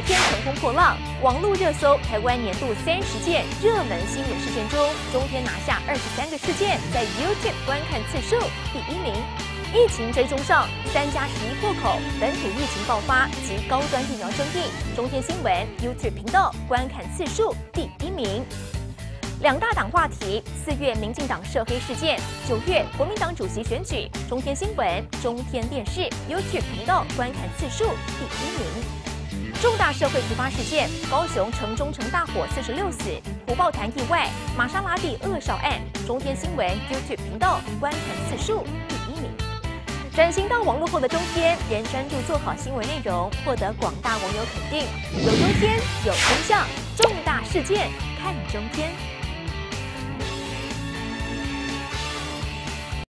天乘风破浪，网络热搜台湾年度30件热门新闻事件中，中天拿下23个事件，在 YouTube 观看次数第1名。疫情追踪上，3+11破口，本土疫情爆发及高端疫苗争议，中天新闻 YouTube 频道观看次数第1名。2大党话题：4月民进党涉黑事件，9月国民党主席选举。中天新闻、中天电视 YouTube 频道观看次数第1名。重大社会突发事件：高雄城中城大火，46死；虎豹潭意外；玛莎拉蒂恶少案。中天新闻 YouTube 频道观看次数第1名。转型到网络后的中天，仍专注做好新闻内容，获得广大网友肯定。有中天，有真相，重大事件看中天。